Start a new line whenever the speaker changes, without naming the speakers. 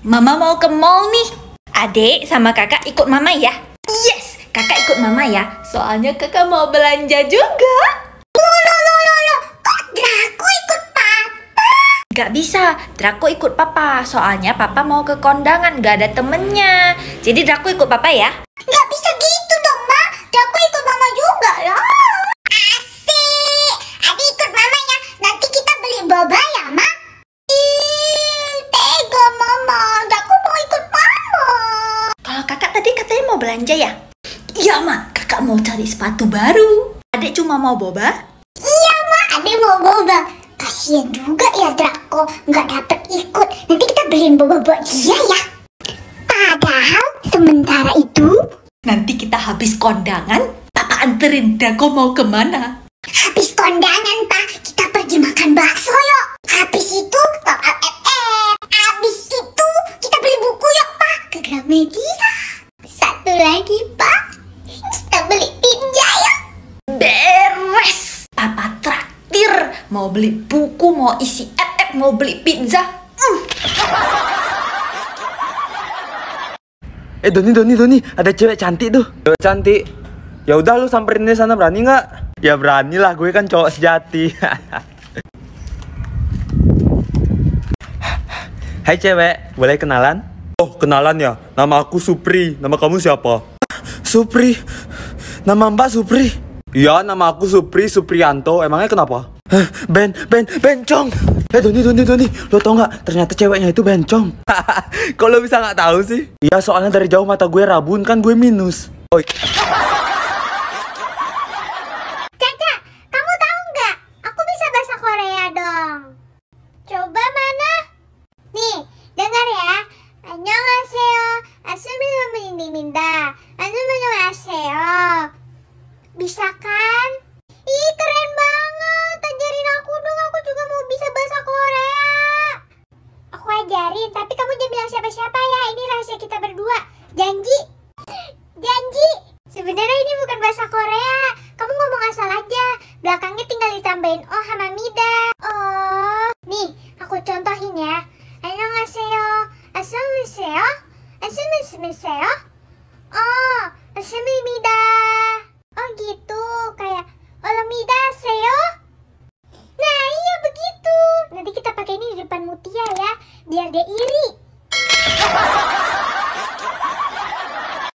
Mama mau ke mall nih. Adik sama kakak ikut mama ya. Yes, kakak ikut mama ya. Soalnya kakak mau belanja juga.
Loh, kok Draco ikut papa?
Gak bisa, Draco ikut papa. Soalnya papa mau ke kondangan, gak ada temennya. Jadi Draco ikut papa ya.
Gak bisa gitu dong, Ma. Draco ikut mama juga loh. Asik. Adik ikut mama ya. Nanti kita beli boba ya, Ma. Tega mama. Draco mau ikut mama.
Kalau kakak tadi katanya mau belanja ya? Iya, Ma. Kakak mau cari sepatu baru. Adik cuma mau boba?
Iya, Ma. Adik mau boba. Kasian juga ya Draco nggak dapet ikut. Nanti kita beliin boba buat dia ya. Padahal sementara itu
Nanti kita habis kondangan, papa anterin Draco mau kemana?
habis kondangan, Pak, kita pergi makan bakso yuk. Habis itu top up FF. Habis itu kita beli buku yuk, Pak, ke Gramedia. Satu lagi, Pak, kita beli pizza yuk.
Beres! Papa traktir. Mau beli buku, mau isi FF, mau beli pizza.
Doni, ada cewek cantik tuh. Cewek cantik. Ya udah lu samperin di sana, berani nggak? Ya berani lah, gue kan cowok sejati. Hai cewek, boleh kenalan? Oh, kenalan ya. Nama aku Supri. Nama kamu siapa? Supri. Nama Mbak Supri. Iya, nama aku Supri Suprianto. Emangnya kenapa? Bencong. Doni, lo tau nggak? Ternyata ceweknya itu bencong. Kok lo bisa nggak tahu sih? Iya, soalnya dari jauh mata gue rabun, kan gue minus. Oh.
Caca, kamu tahu nggak? Aku bisa bahasa Korea dong. Coba mana? Nih, dengar ya. 안녕하세요. 아스미노미님입니다. 안녕하세요. Bisa kan? Ih, keren banget. Ajarin aku dong. Aku juga mau bisa bahasa Korea. Aku ajarin, tapi kamu jangan bilang siapa-siapa ya. Ini rahasia kita berdua. Janji?